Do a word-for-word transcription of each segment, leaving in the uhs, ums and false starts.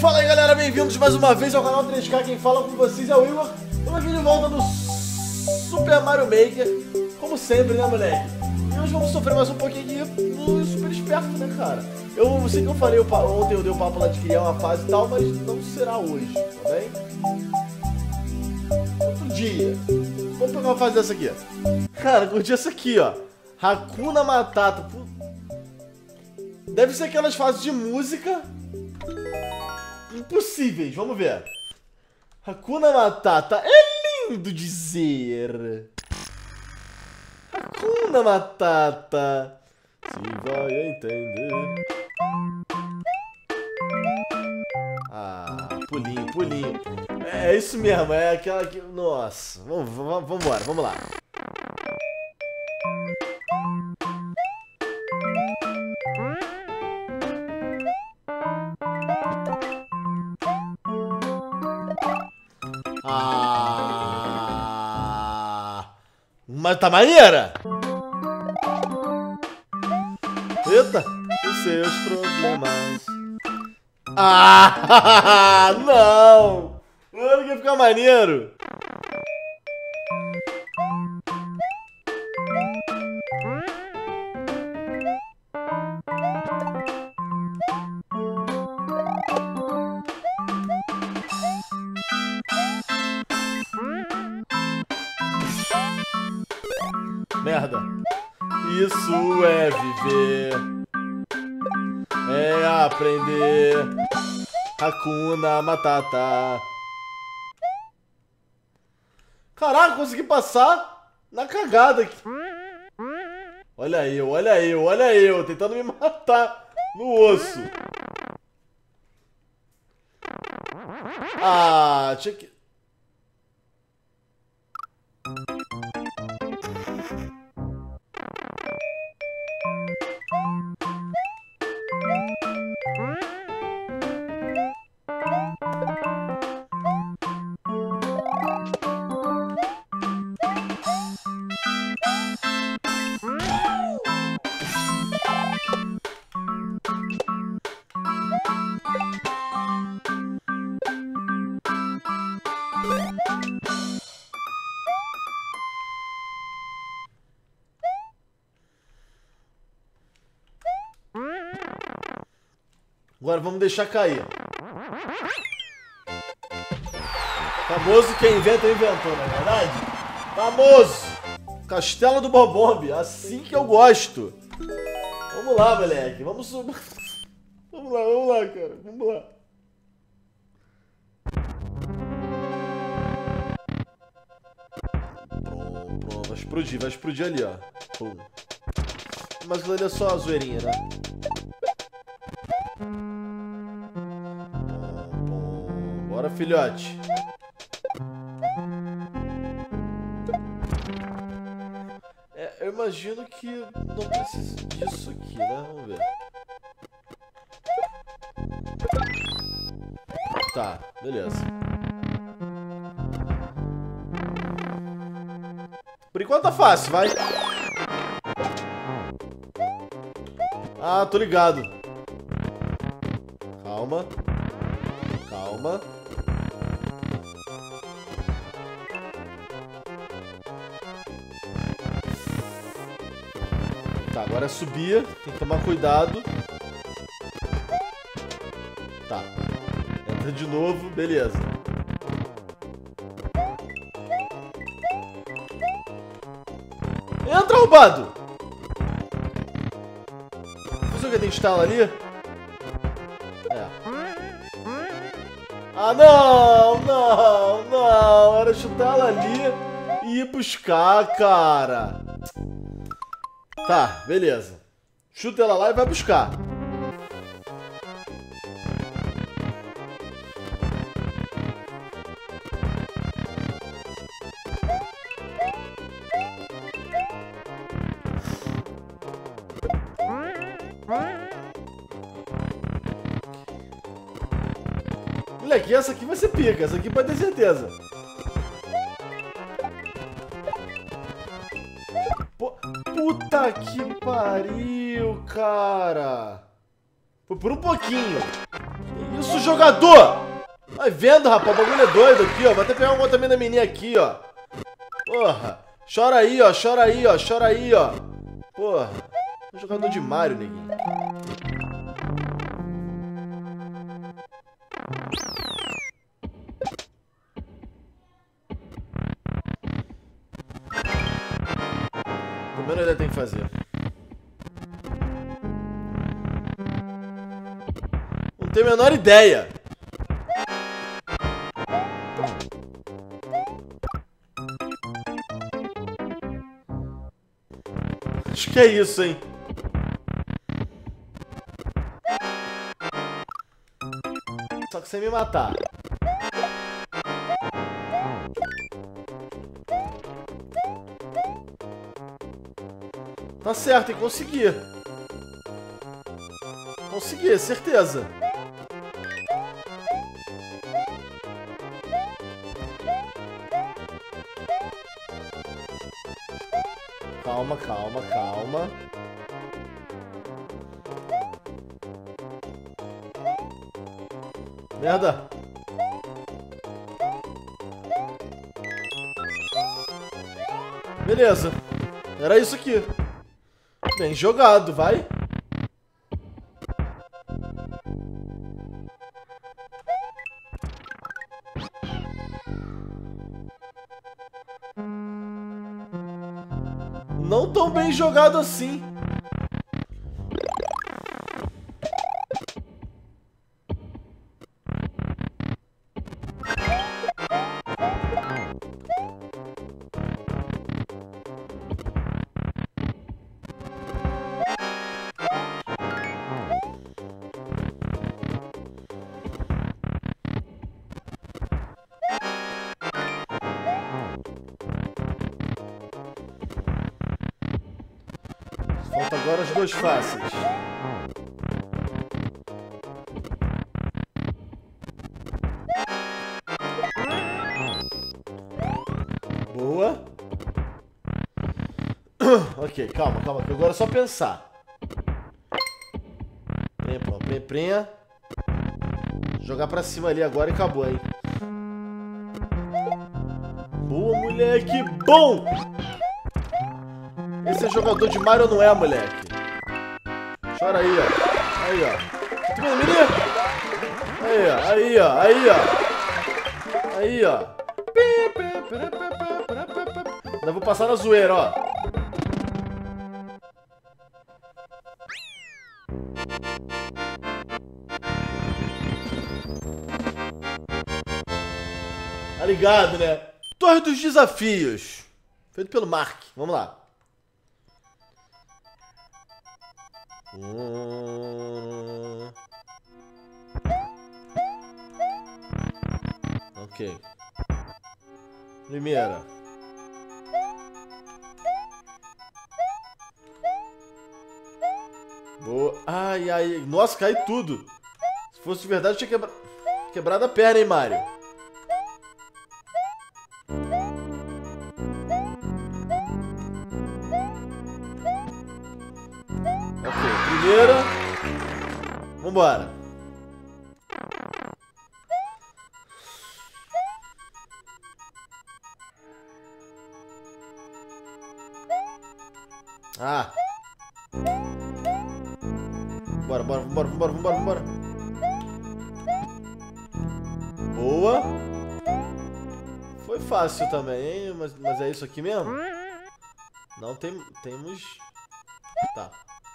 Fala aí galera, bem-vindos mais uma vez ao canal três K, quem fala com vocês é o Igor. Estamos aqui de volta no Super Mario Maker, como sempre, né moleque? E hoje vamos sofrer mais um pouquinho aqui no Super Esperto, né cara? Eu sei que eu falei ontem, eu dei o papo lá de criar uma fase e tal, mas não será hoje, tá bem? Outro dia. Vamos pegar uma fase dessa aqui. Cara, curti essa aqui, ó. Hakuna Matata. Deve ser aquelas fases de música impossíveis, vamos ver. Hakuna Matata, é lindo dizer. Hakuna Matata, se vai entender. Ah, pulinho, pulinho. É isso mesmo, é aquela que... Nossa, vamos, vamos, vamos embora, vamos lá. Ah, mas tá maneira. Eita, os seus problemas. Ah, não. Mano, que ficar maneiro. Merda. Isso é viver, é aprender. Hakuna Matata. Caraca, consegui passar na cagada aqui. Olha eu, olha eu, olha eu, tentando me matar no osso. Ah, tinha que... Agora vamos deixar cair. Famoso quem inventa, inventou, não é verdade? Famoso! Castelo do Bobombe, assim que eu gosto. Vamos lá, moleque. Vamos subir. Vamos lá, vamos lá, cara. Vamos lá. Pronto, pronto. Vai explodir, vai explodir ali, ó. Pum. Mas aquilo ali é só a zoeirinha, né? Bora, filhote. É, eu imagino que não precisa disso aqui, né? Vamos ver. Tá, beleza. Por enquanto tá fácil, vai. Ah, tô ligado. Calma. Calma. Tá, agora é subir. Tem que tomar cuidado. Tá. Entra de novo. Beleza. Entra, roubado! Você que tem instala ali? É. Ah, não! Não! Não! Era chutar ela ali e ir buscar, cara. Tá, beleza. Chuta ela lá e vai buscar. Moleque, essa aqui vai ser pica. Essa aqui pode ter certeza. Pô, puta que pariu, cara. Foi por um pouquinho. Que Isso, jogador! Vai vendo, rapaz, o bagulho é doido aqui, ó. Vou até pegar uma outra menina aqui, ó. Porra. Chora aí, ó. Chora aí, ó. Chora aí, ó. Porra. Um jogador de Mario, neguinho. Primeiro ele tem que fazer. Não tenho a menor ideia. Acho que é isso, hein? Só que sem me matar. Tá certo, e consegui. Consegui, certeza. Calma, calma, calma. Merda. Beleza. Era isso aqui. Bem jogado, vai. Não tão bem jogado assim. Falta agora as duas fáceis. Boa. Ok, calma, calma. Que agora é só pensar. Prenha, prenha, prenha. Jogar pra cima ali agora e acabou, hein? Boa, moleque. Bom! Esse é jogador de Mario ou não é, moleque? Chora aí, ó. Aí, ó. Tu vendo, menino? Aí, ó. Aí, ó. Aí, ó. Aí, ó. Ainda vou passar na zoeira, ó. Tá ligado, né? Torre dos Desafios. Feito pelo Mark. Vamos lá. Hum... Ok. Primeira. Boa. Ai, ai. Nossa, cai tudo. Se fosse de verdade, eu tinha quebra... quebrado a perna, hein, Mario? Primeira. Vambora. Ah. Bora, bora, vambora, vambora, vambora, vambora. Boa. Foi fácil também, hein? Mas, mas é isso aqui mesmo? Não tem, temos... Tá.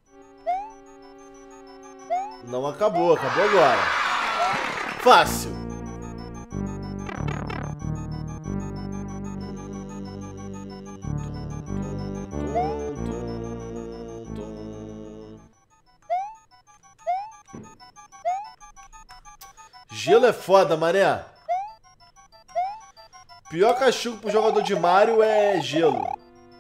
Não acabou, acabou agora. Fácil. Gelo é foda, mané. Pior castigo pro jogador de Mario é gelo.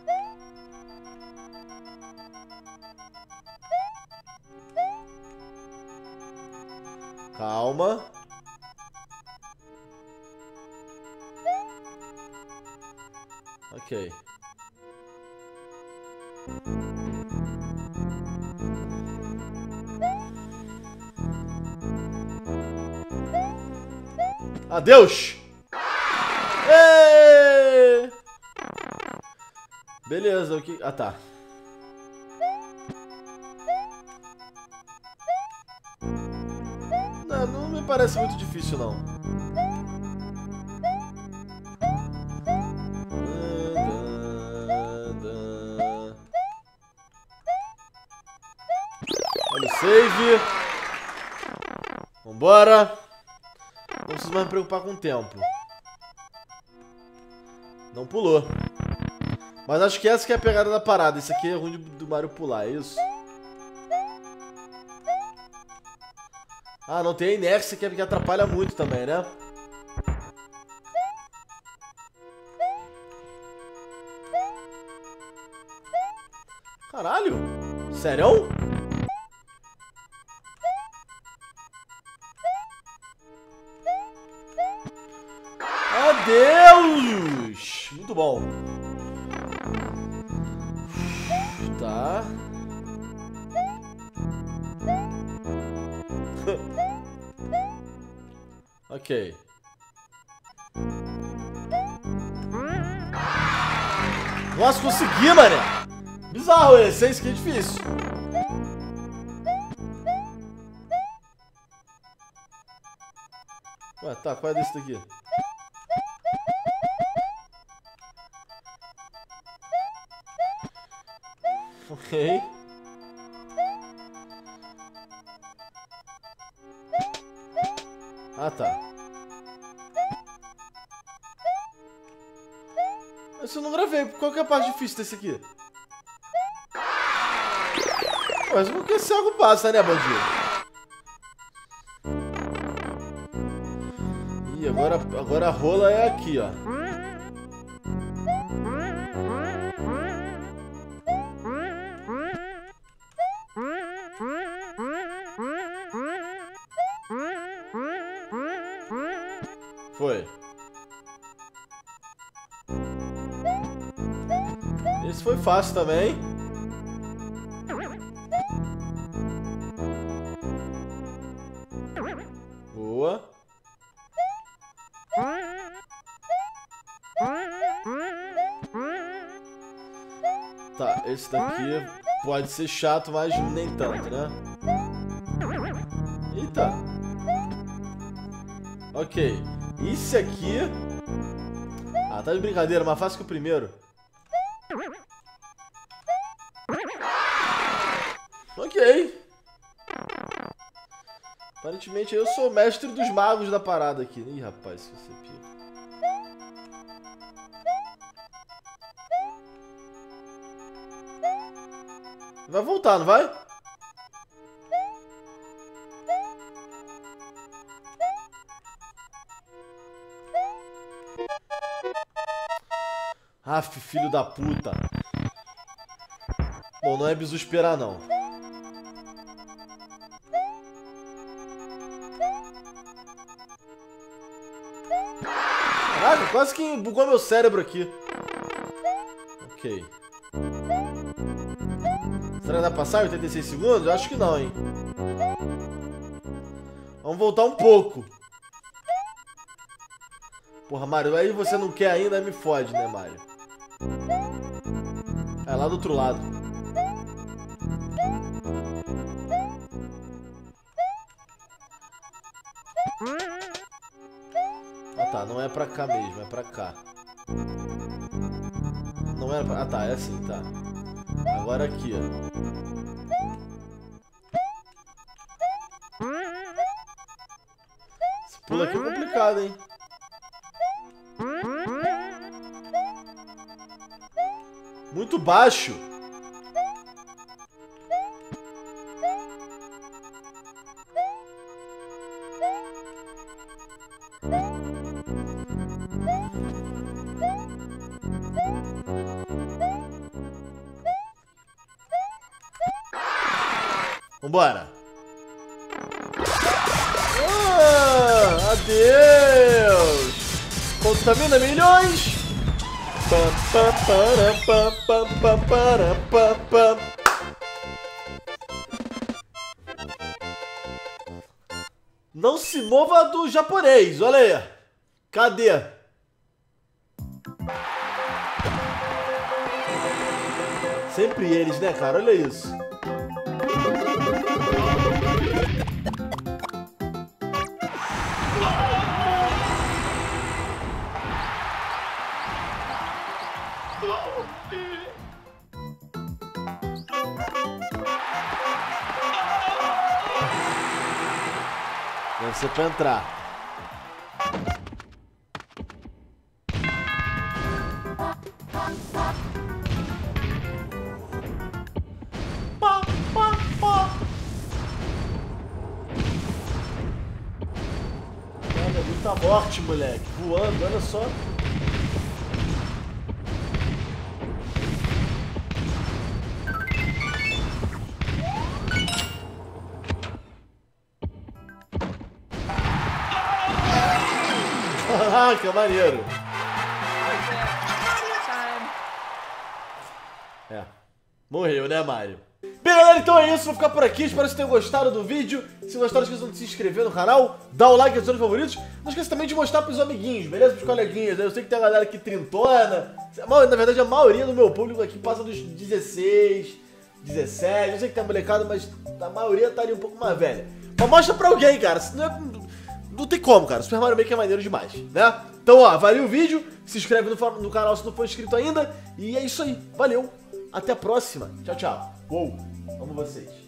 Calma. Ok. Adeus! Êêêê! Beleza, o que... Ah, tá. Não, não me parece muito difícil, não. Olha o save. Vambora. Não preciso mais me preocupar com o tempo. Não pulou. Mas acho que essa que é a pegada da parada. Isso aqui é ruim do Mario pular, é isso? Ah, não tem a inércia que, é que atrapalha muito também, né? Caralho! Sério? Adeus! Muito bom. Tá. Ok. Nossa, consegui, mané! Bizarro esse, hein? Isso aqui é difícil. Ué, tá, qual é desse daqui? Ok. Ah, tá. Mas eu não gravei. Qual que é a parte difícil desse aqui? Mas por que cego passa, né, bandido? Ih, agora, agora a rola é aqui, ó. Foi. Esse foi fácil também. Boa. Tá, esse daqui pode ser chato, mas nem tanto, né? Eita. Ok. Esse aqui... Ah, tá de brincadeira, mais fácil que o primeiro. Ok. Aparentemente eu sou o mestre dos magos da parada aqui. Ih, rapaz, se você pira. Vai voltar, não vai? Aff, filho da puta. Bom, não é bizu esperar, não. Caraca, quase que bugou meu cérebro aqui. Ok. Será que dá pra passar em oitenta e seis segundos? Eu acho que não, hein. Vamos voltar um pouco. Porra, Mario, aí você não quer ainda, me fode, né, Mario? É lá do outro lado. Ah, tá, não é pra cá mesmo, é pra cá. Não é pra... Ah, tá, é assim, tá. Agora aqui, ó. Esse pulo aqui é complicado, hein? Muito baixo. Vambora. Ah, adeus. Contamina milhões. Pam, pam, para, pam, pam, para, pam, pam. Não se mova do japonês, olha aí. Cadê? Sempre eles, né, cara? Olha isso. Deve ser pra entrar. Pá, pá, pá. Olha, muita morte, moleque. Voando, olha só. Caraca, maneiro. É, morreu, né, Mario? Bem, galera, então é isso. Vou ficar por aqui. Espero que vocês tenham gostado do vídeo. Se gostaram, não esqueçam de se inscrever no canal, dar o like, adicionar os favoritos. Não esqueça também de mostrar pros amiguinhos, beleza? Pros coleguinhas. Eu sei que tem a galera aqui trintona. Na verdade, a maioria do meu público aqui passa dos dezesseis, dezessete. Eu sei que tem molecada, mas a maioria tá ali um pouco mais velha. Mas mostra pra alguém, cara. Senão é... Não tem como, cara. Super Mario Maker é maneiro demais, né? Então, ó, valeu o vídeo. Se inscreve no, no canal se não for inscrito ainda. E é isso aí. Valeu. Até a próxima. Tchau, tchau. Uou. Amo vocês.